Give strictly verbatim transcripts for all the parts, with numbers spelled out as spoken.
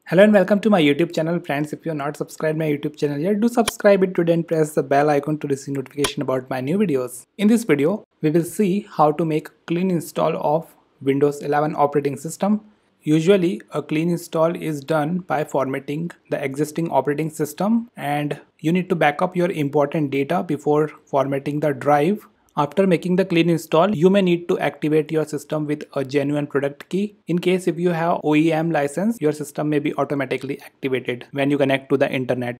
Hello and welcome to my YouTube channel. Friends, if you are not subscribed my YouTube channel yet, do subscribe it today and press the bell icon to receive notification about my new videos. In this video, we will see how to make clean install of Windows eleven operating system. Usually, a clean install is done by formatting the existing operating system, and you need to back up your important data before formatting the drive. After making the clean install, you may need to activate your system with a genuine product key. In case if you have O E M license, your system may be automatically activated when you connect to the internet.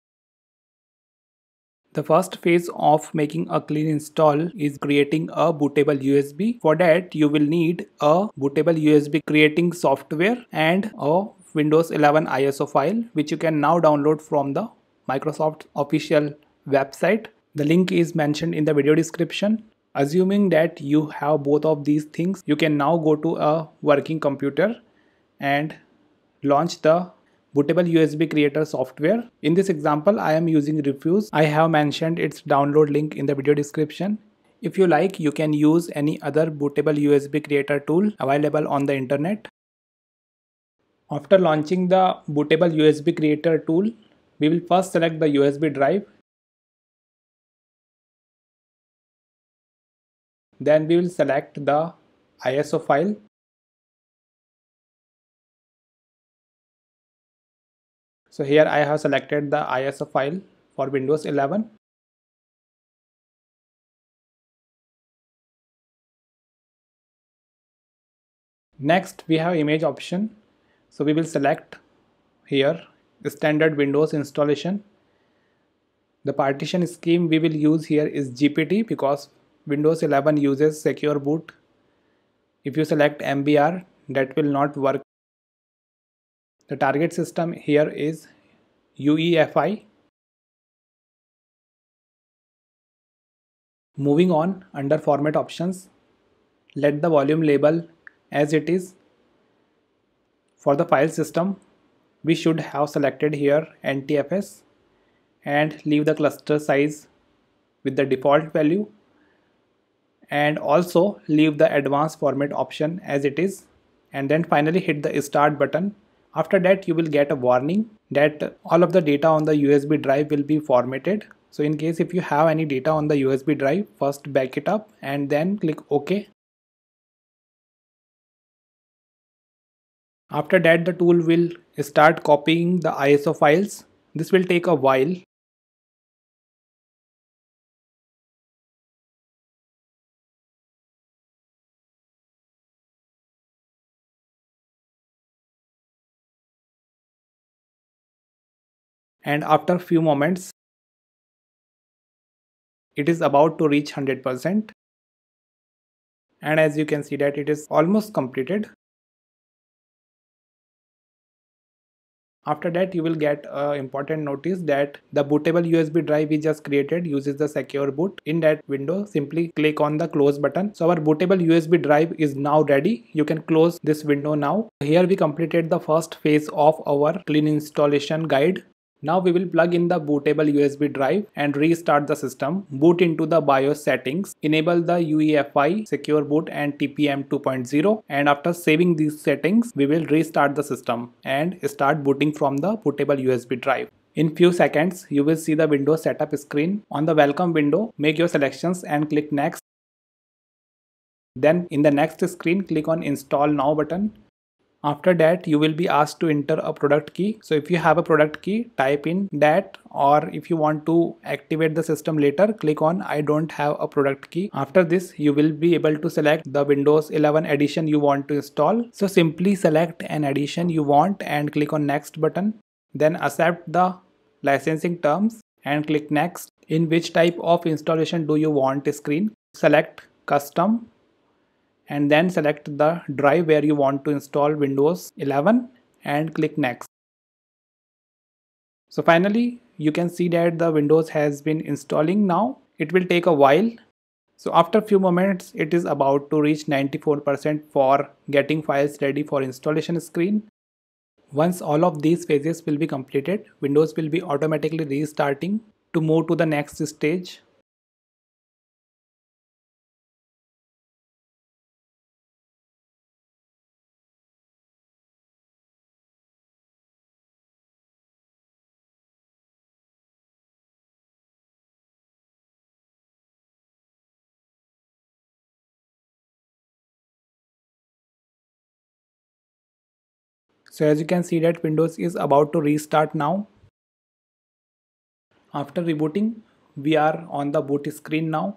The first phase of making a clean install is creating a bootable U S B. For that, you will need a bootable U S B creating software and a Windows eleven I S O file, which you can now download from the Microsoft official website. The link is mentioned in the video description. Assuming that you have both of these things, you can now go to a working computer and launch the bootable U S B creator software. In this example, I am using Rufus. I have mentioned its download link in the video description. If you like, you can use any other bootable U S B creator tool available on the internet. After launching the bootable U S B creator tool, we will first select the U S B drive. Then we will select the I S O file. So here I have selected the I S O file for Windows eleven. Next we have image option. So we will select here standard Windows installation. The partition scheme we will use here is G P T because Windows eleven uses secure boot. If you select M B R, that will not work. The target system here is U E F I. Moving on, under format options, let the volume label as it is. For the file system, we should have selected here N T F S and leave the cluster size with the default value, and also leave the advanced format option as it is, and then finally hit the start button. After that, you will get a warning that all of the data on the U S B drive will be formatted. So in case if you have any data on the U S B drive, first back it up and then click OK. After that, the tool will start copying the I S O files. This will take a while. And after a few moments, it is about to reach one hundred percent. And as you can see that it is almost completed. After that, you will get an important notice that the bootable U S B drive we just created uses the secure boot. In that window, simply click on the close button. So our bootable U S B drive is now ready. You can close this window now. Here we completed the first phase of our clean installation guide. Now we will plug in the bootable U S B drive and restart the system. Boot into the BIOS settings. Enable the U E F I, secure boot and T P M two point zero, and after saving these settings, we will restart the system and start booting from the bootable U S B drive. In few seconds, you will see the Windows setup screen. On the welcome window, make your selections and click next. Then in the next screen, click on install now button. After that, you will be asked to enter a product key. So if you have a product key, type in that, or if you want to activate the system later, click on I don't have a product key. After this, you will be able to select the Windows eleven edition you want to install. So simply select an edition you want and click on next button. Then accept the licensing terms and click next. In which type of installation do you want screen? Select custom and then select the drive where you want to install Windows eleven and click next. So finally, you can see that the Windows has been installing now. It will take a while. So after a few moments, it is about to reach ninety-four percent for getting files ready for installation screen. Once all of these phases will be completed, Windows will be automatically restarting to move to the next stage. So as you can see that Windows is about to restart now. After rebooting, we are on the boot screen now.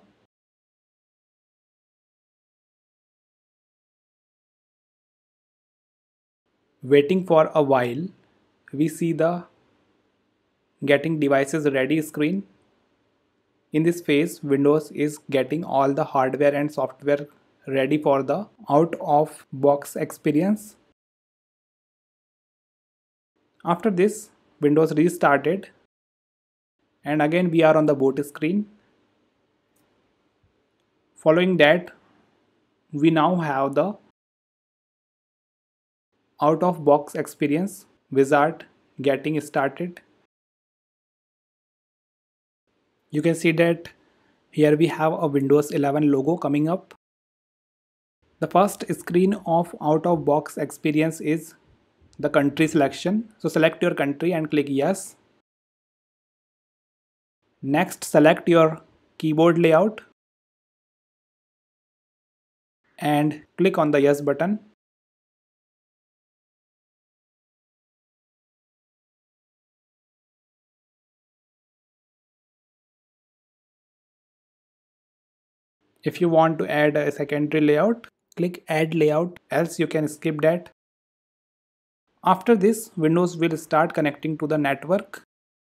Waiting for a while, we see the getting devices ready screen. In this phase, Windows is getting all the hardware and software ready for the out of box experience. After this, Windows restarted and again we are on the boot screen. Following that, we now have the out of box experience wizard getting started. You can see that here we have a Windows eleven logo coming up. The first screen of out of box experience is the country selection. So select your country and click yes. Next, select your keyboard layout and click on the yes button. If you want to add a secondary layout, click add layout, else you can skip that. After this, Windows will start connecting to the network.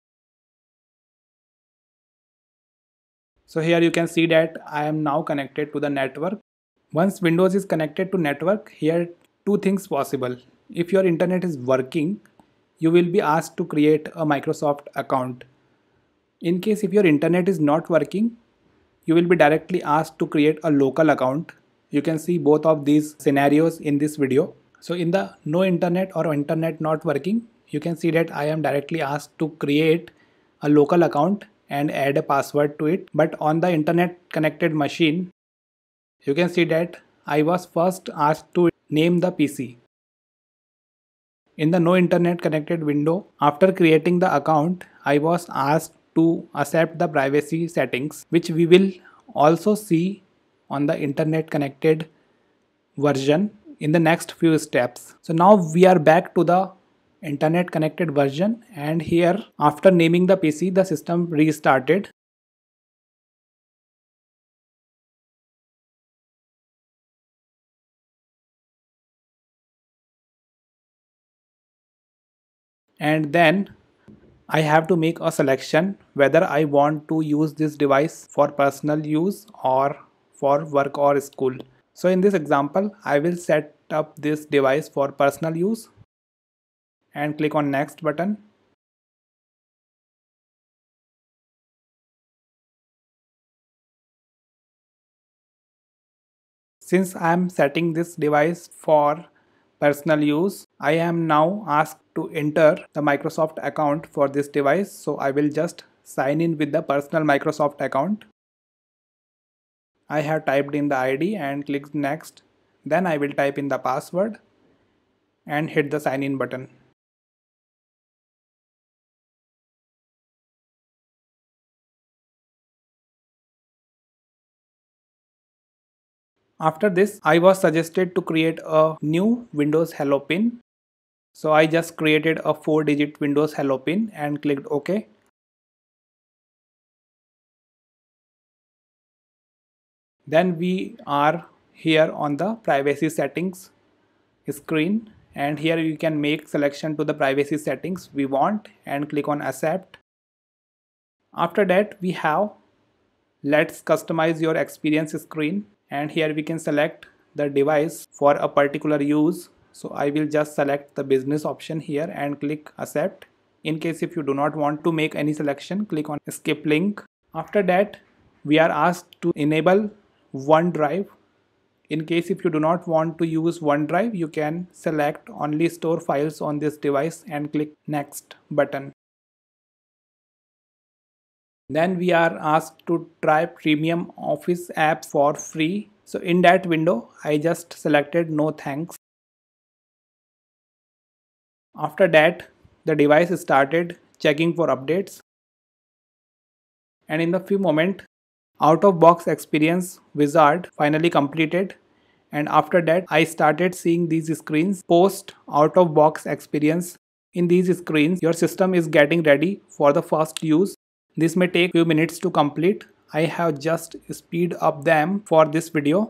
So here you can see that I am now connected to the network. Once Windows is connected to network, here two things possible. If your internet is working, you will be asked to create a Microsoft account. In case if your internet is not working, you will be directly asked to create a local account. You can see both of these scenarios in this video. So in the no internet or internet not working, you can see that I am directly asked to create a local account and add a password to it. But on the internet connected machine, you can see that I was first asked to name the P C. In the no internet connected window, after creating the account, I was asked to accept the privacy settings, which we will also see on the internet connected version in the next few steps. So now we are back to the internet connected version, and here after naming the P C, the system restarted. And then I have to make a selection whether I want to use this device for personal use or for work or school. So in this example, I will set up this device for personal use and click on next button. Since I am setting this device for personal use, I am now asked to enter the Microsoft account for this device. So I will just sign in with the personal Microsoft account. I have typed in the I D and click next. Then I will type in the password and hit the sign in button. After this, I was suggested to create a new Windows Hello pin. So I just created a four digit Windows Hello pin and clicked OK. Then we are here on the privacy settings screen, and here you can make selection to the privacy settings we want and click on accept. After that, we have let's customize your experience screen, and here we can select the device for a particular use. So I will just select the business option here and click accept. In case if you do not want to make any selection, click on skip link. After that, we are asked to enable OneDrive. In case if you do not want to use OneDrive, you can select only store files on this device and click next button. Then we are asked to try premium Office apps for free. So in that window, I just selected no thanks. After that, the device started checking for updates. And in the few moments, out of box experience wizard finally completed And after that, I started seeing these screens post out of box experience. In these screens, your system is getting ready for the first use. This may take few minutes to complete. I have just speed up them for this video.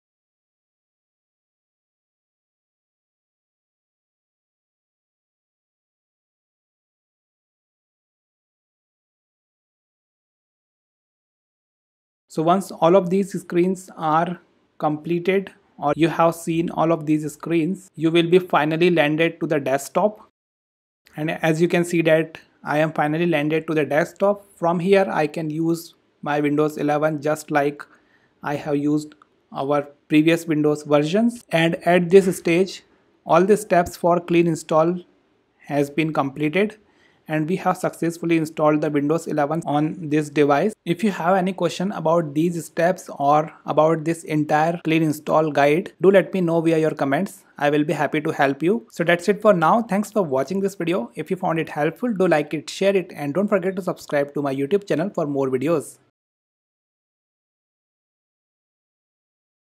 So once all of these screens are completed, or you have seen all of these screens, you will be finally landed to the desktop. And as you can see that I am finally landed to the desktop. From here I can use my Windows eleven just like I have used our previous Windows versions. And at this stage, all the steps for clean install has been completed, and we have successfully installed the Windows eleven on this device. If you have any question about these steps or about this entire clean install guide, do let me know via your comments. I will be happy to help you. So that's it for now. Thanks for watching this video. If you found it helpful, do like it, share it, and don't forget to subscribe to my YouTube channel for more videos.